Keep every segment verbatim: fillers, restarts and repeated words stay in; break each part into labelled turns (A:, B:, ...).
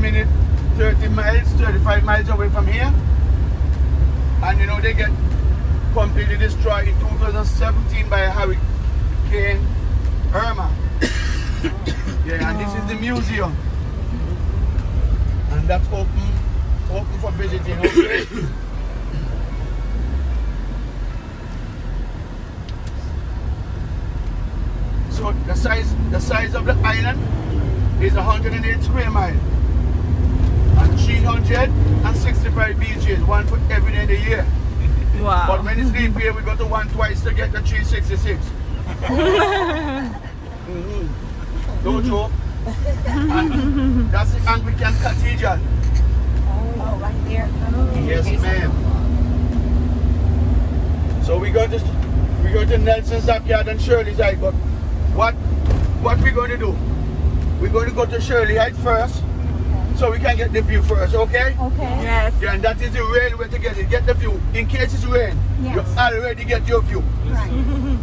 A: minutes, thirty miles, thirty-five miles away from here. And you know, they get completely destroyed in two thousand seventeen by a hurricane Irma. Yeah, and this is the museum. And that's open, open for visiting, okay? So the size, the size of the island is one hundred eight square miles. And three hundred sixty-five beaches, one for every day in the year.
B: Wow.
A: But when it's leap year, we go to one twice to get the three sixty-six. Mm-hmm. Don't joke. And that's the Anglican Cathedral.
C: Oh, right there. Oh.
A: Yes, ma'am. So we go to we go to Nelson's Dockyard and Shirley's Heights. But what what we're going to do? We're going to go to Shirley Heights first, so we can get the view first, okay?
C: Okay.
B: Yes.
A: Yeah, and that is the real way to get it. Get the view. In case it's rain,
C: yes.
A: You already get your view.
C: Right.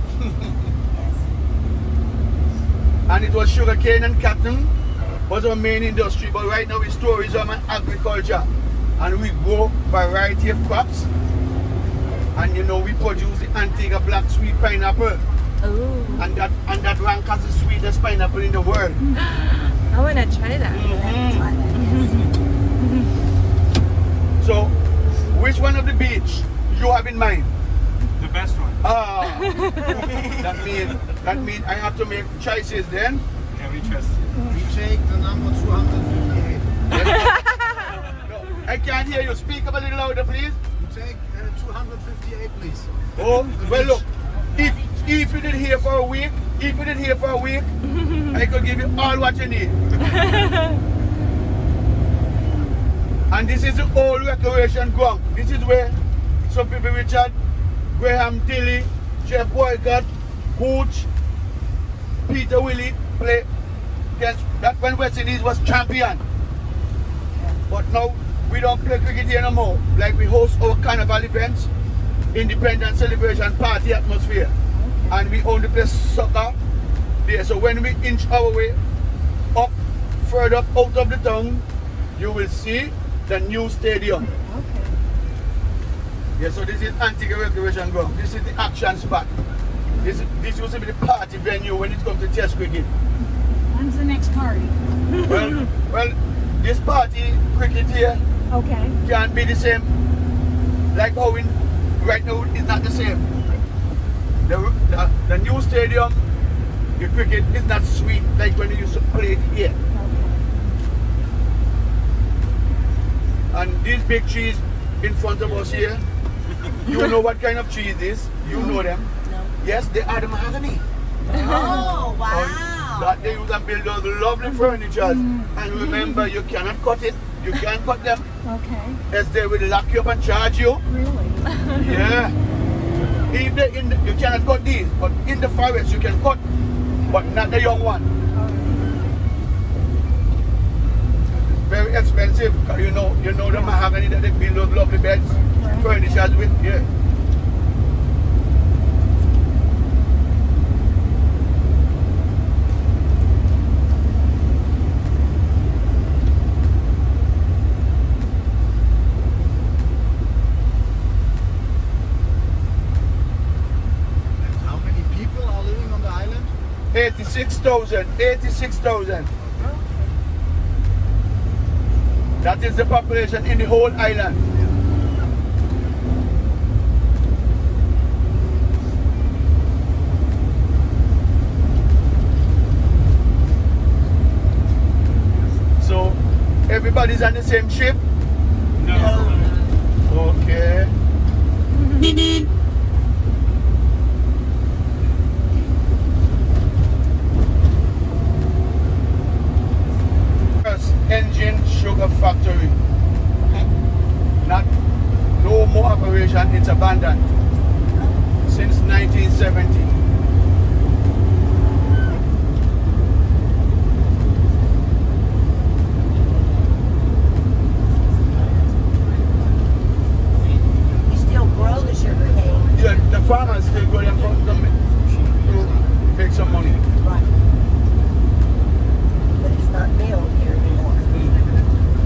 A: And it was sugarcane and cotton was our main industry, but right now it's tourism and agriculture. And we grow variety of crops. And you know, we produce the Antigua black sweet pineapple.
B: Ooh.
A: And that and that ranks as the sweetest pineapple in the world.
B: I want to try that.
A: Mm-hmm. So, which one of the beach you have in mind?
D: The best one.
A: Ah, that means that means I have to make choices then.
D: Yeah, we trust you.
E: We take the number two hundred fifty-eight.
A: No, I can't hear you. Speak up a little louder, please.
E: We take uh, two hundred fifty-eight, please.
A: Oh, well look, if if you did here for a week, if you did here for a week, I could give you all what you need. And this is the old recreation ground. This is where some people, Richard, Graham Tilly, Jeff Boycott, Hooch, Peter Willie play against that when West Indies was champion. But now we don't play cricket here no more. Like we host our carnival events, independence celebration, party atmosphere. And we only play soccer there. So when we inch our way up, further up out of the town, you will see the new stadium.
C: Okay.
A: Yeah, so this is Antigua Recreation Ground. This is the action spot. This this used to be the party venue when it comes to test cricket.
C: When's the next party?
A: Well, well, this party cricket here
C: Okay.
A: can't be the same. Like how in right now it's not the same. The, the the new stadium, the cricket is not sweet like when you used to play it here. And these big trees in front of us here, you know what kind of trees this is? You know them.
C: No.
A: Yes, they are the mahogany.
C: Oh, wow.
A: That they use and build those lovely furniture. Mm. And remember, you cannot cut it. You can't cut them.
C: Okay.
A: As they will lock you up and charge you.
C: Really?
A: Yeah. If they in the, you cannot cut these, but in the forest you can cut, but not the young one. Very expensive. You know, you know the mahogany that they build those lovely beds, right. Furniture with. Yeah. eighty-six thousand, eighty-six thousand. That is the population in the whole island. So, everybody's on the same ship?
D: No.
A: Okay. Engine sugar factory. Not no more operation, it's abandoned since nineteen seventy.
C: You still grow the sugar cane?
A: Yeah, the farmers still go there to make some money.
C: Right. But it's not milled here anymore.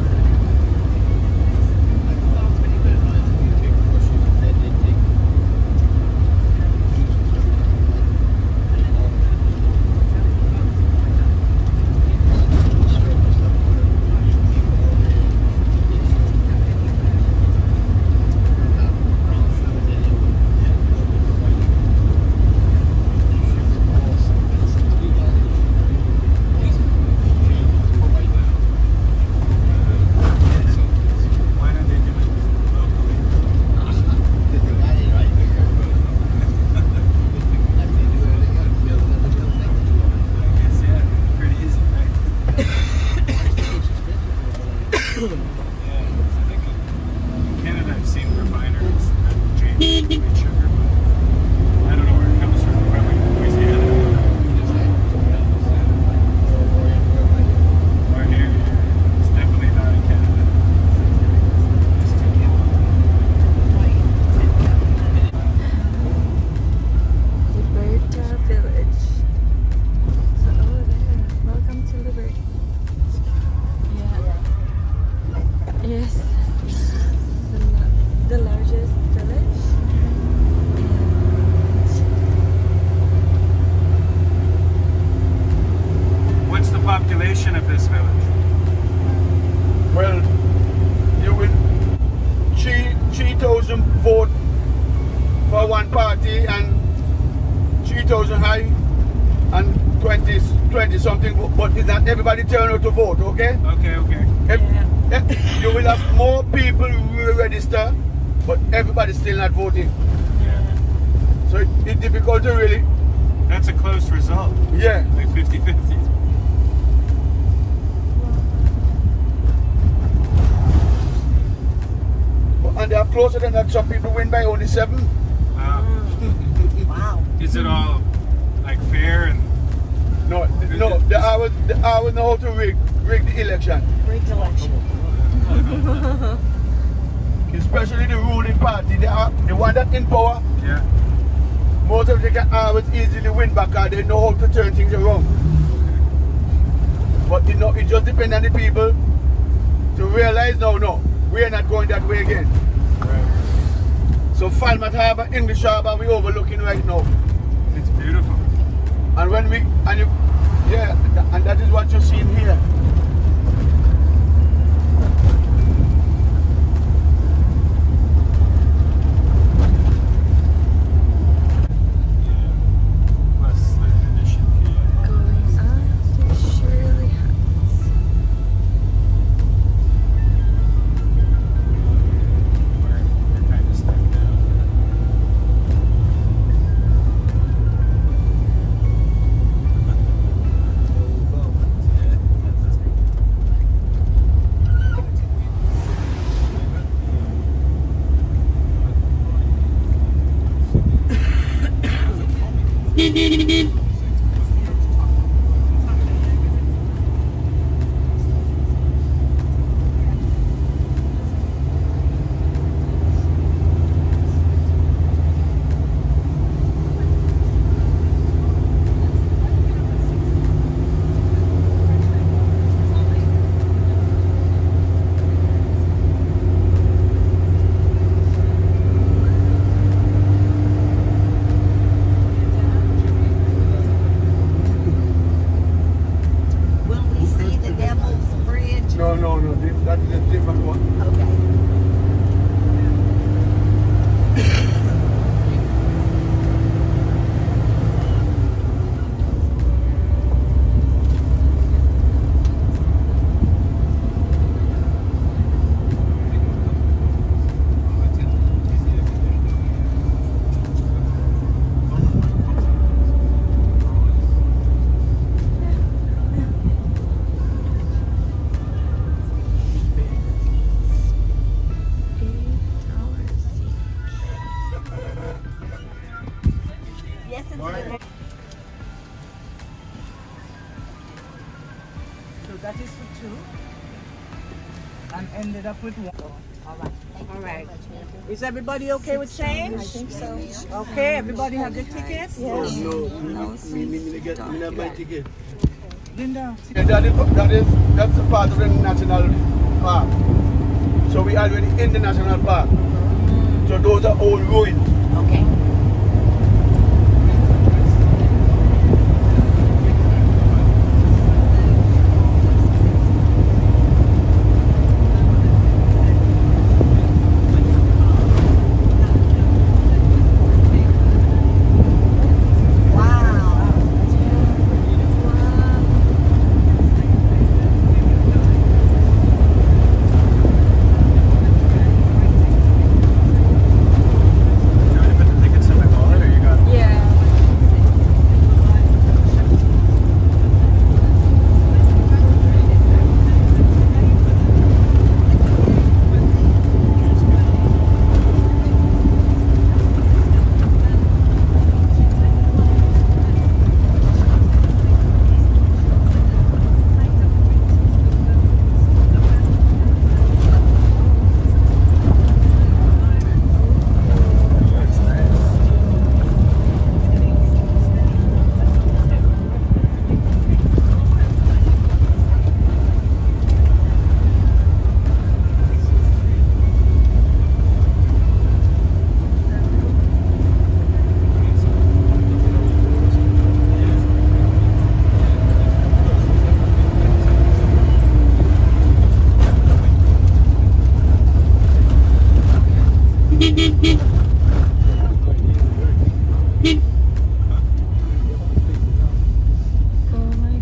D: population of this village?
A: Well, you will three three thousand vote for one party and three thousand high and twenty twenty something, but it's not everybody turn out to vote. Okay.
D: Okay, okay.
A: If,
B: Yeah.
A: if you will have more people who will register, but everybody's still not voting.
D: Yeah.
A: So it, it's difficult to really.
D: That's a close result.
A: Yeah.
D: Like fifty fifty.
A: And they are closer than that. Some people win by only seven.
D: Wow.
C: Wow.
D: Is it all like fair and
A: No, no. The hours, the hours know how to rig, rig the election.
C: Great election.
A: Especially the ruling party. They are the one that in power.
D: yeah?
A: Most of them can always easily win back because they know how to turn things around. But you know, it just depends on the people to realize, no, no, we are not going that way again.
D: Right.
A: So Falmouth Harbour, English Harbour, we overlooking right now.
D: It's beautiful.
A: And when we, and you, yeah, and that is what you're seeing here.
D: Yeah. Plus the addition fee.
B: Going on to Shirley Heights.
D: Where you're kind of stuck down.
C: Will we see the Devil's Bridge?
A: No, no, no, this- that is a different one.
C: Okay. Yes, it's good.
F: So that is for two. And ended up with one.
C: All right. Thank you
F: All
C: very
F: right.
C: much, ma'am.
F: Is everybody okay with change?
C: I think so.
F: Okay, everybody have their tickets?
A: No, no, me, me, me, get, me not buy ticket.
F: Linda,
A: Yeah, that is, that is, that's a part of the national park. So we already in the national park. So those are old ruins.
C: Okay. Wow.
D: You already put the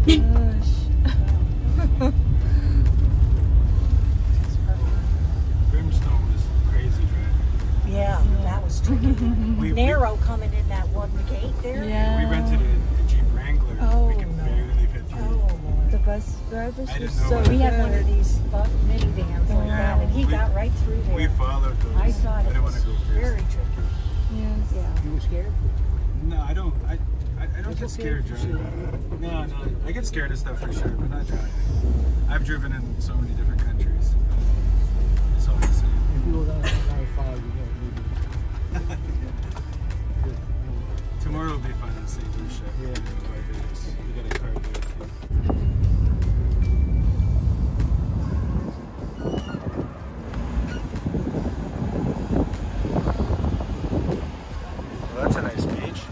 D: Brimstone was crazy driving.
C: Yeah, that was tricky.
D: We,
C: Narrow coming in that one gate there.
B: Yeah.
D: we, we rented a, a Jeep Wrangler.
B: Oh,
D: we could
B: no.
D: barely fit through.
C: Oh,
B: The
C: Lord.
B: bus drivers
D: I
B: were
D: didn't know
B: so
D: what-
C: We had one
B: good.
C: of these buck minivans like
D: Yeah,
C: that, and he
D: we-
C: got right through there.
D: We followed those.
C: I thought
D: I
C: it
D: didn't want
C: was
D: to go first.
C: very tricky.
B: Yes.
C: Yeah.
E: You were scared?
D: No, I don't. I, I, I don't
E: It's
D: get
E: okay
D: scared
E: if you
D: driving. No, no. I get scared of stuff for sure, but not driving. I've driven in so many different countries. It's all the same.
E: If you were going to very far, you don't need it.
D: Tomorrow will be fun in Saint Lucia.
E: Yeah.
D: In Barbados. We got a car there too. Well, that's a nice beach.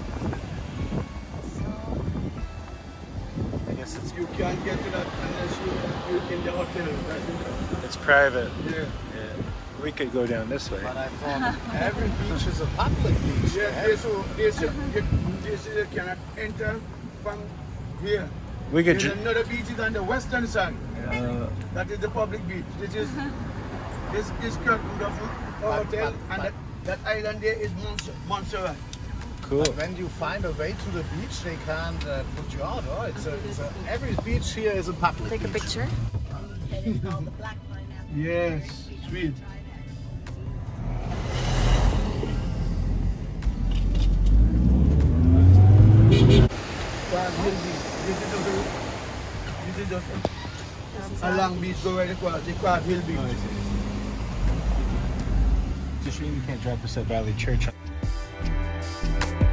D: I guess it's
A: You can't get to that unless you, you're in the hotel. That's it.
D: it's private.
A: Yeah.
D: Yeah. We could go down this way.
E: But I thought every beach is a public beach.
A: Yeah,
E: They
A: this,
E: have-
A: this, you, this you cannot enter from here.
D: We could.
A: There's
D: Ju-
A: another beach is on the western side.
D: uh,
A: That is the public beach. This is this is curtained off our
E: But-
A: hotel,
E: but-
A: and that, that island there is Mont- Montserrat.
D: cool.
E: But when you find a way to the beach, they can't uh, put you out. Oh, it's a, it's a, every beach here is a public
B: Take a
E: beach.
B: picture.
C: And it's called the black pineapple.
A: Yes, sweet. Quad Hill Beach. This is just a, this is just a, a long beach go right across the Quad Hill Beach.
D: Oh, I see. It's a shame you can't drop us at Valley Church.